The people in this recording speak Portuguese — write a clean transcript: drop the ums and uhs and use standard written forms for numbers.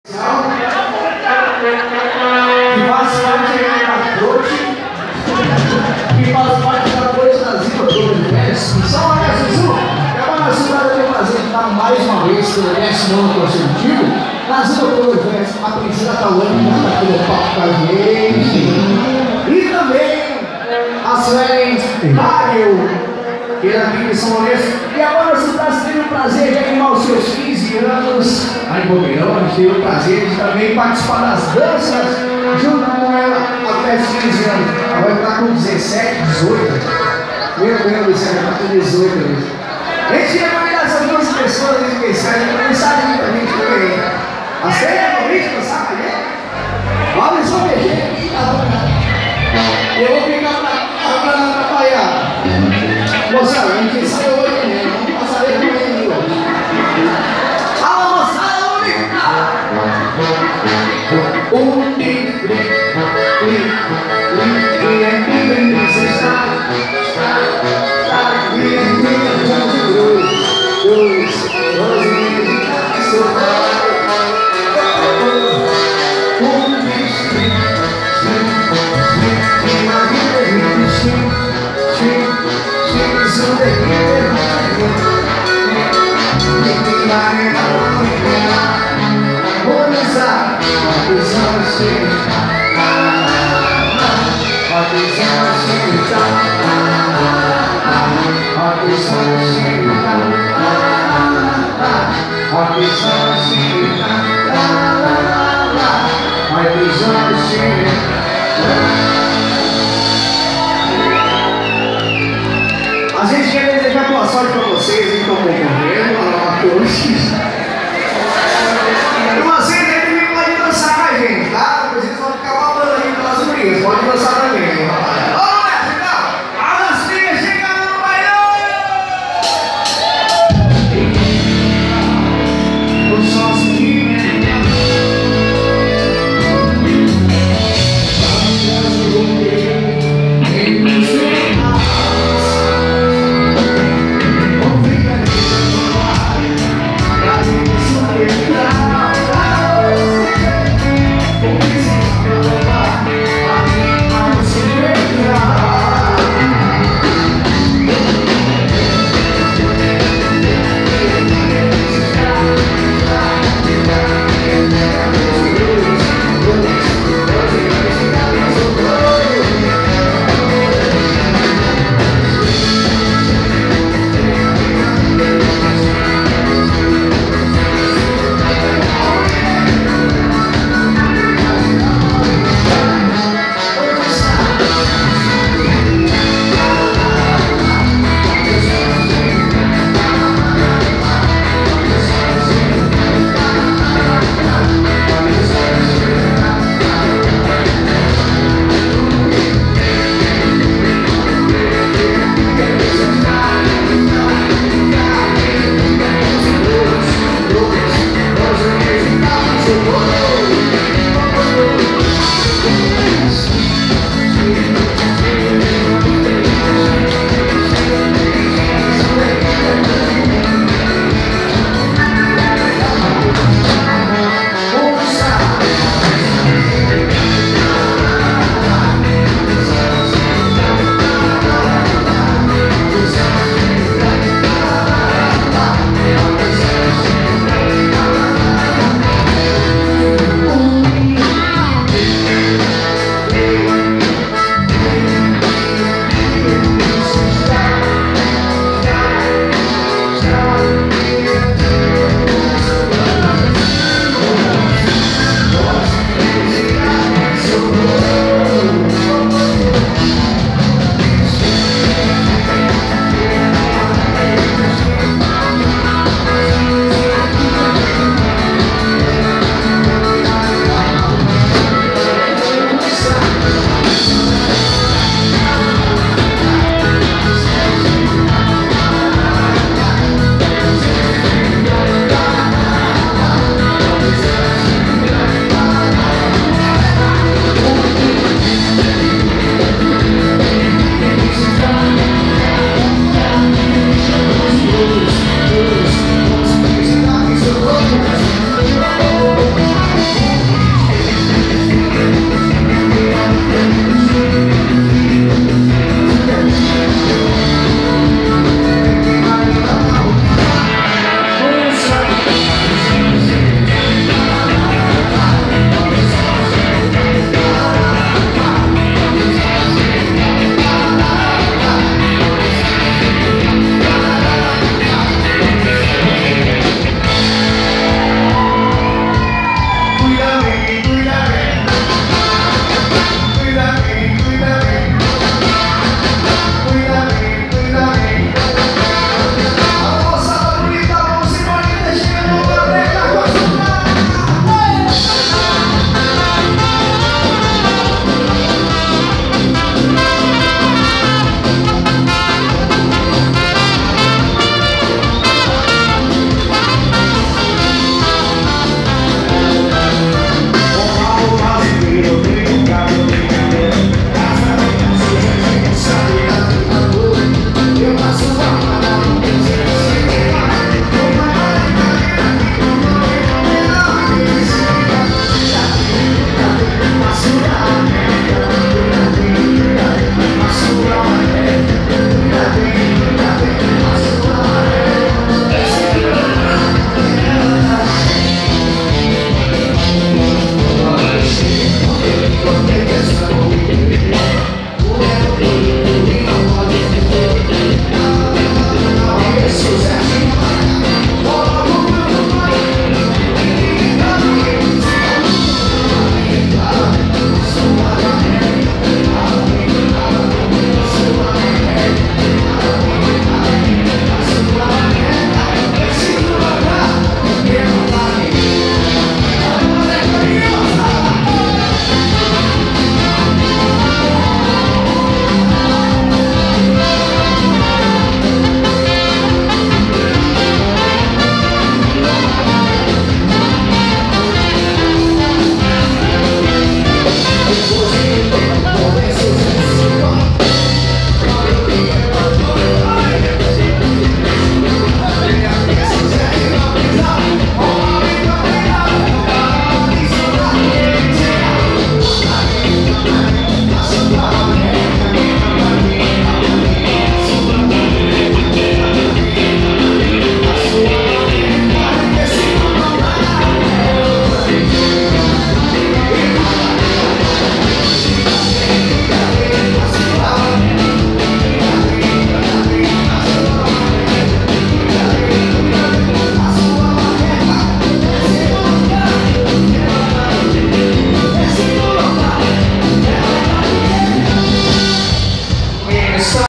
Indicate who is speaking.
Speaker 1: Que faz parte da corte, que faz parte da corte da Zima do Universo. São a Zuzu, é uma cidade que eu prazer de estar mais uma vez pelo 10º consecutivo na Zima do Universo, a princesa Tawane, que está aqui no palco com a gente. E também a Suelen Mário, que é aqui de São Lourenço. E agora você está tendo o prazer de animar os seus 15 anos. Aí, Bobeirão, a gente teve o prazer de também participar das danças junto com ela até 15 anos. Ela vai estar com 17, 18. Meu Deus do céu, ela está com 18 anos. A gente ia convidar essas duas pessoas especiais para dançar junto com a gente também. A série é bonita, sabe? Olha só, beijo aqui, tá bom? Eu vou ficar para atrapalhar. Moçada, a gente saiu hoje mesmo, vamos passar aí também hoje. Alô, moçada, a gente quer desejar boa sorte para vocês que estão concorrendo a uma corte. E vocês aí também podem dançar com a gente, tá? Vocês vão ficar babando aí pelas urinas, pode dançar também. Oh,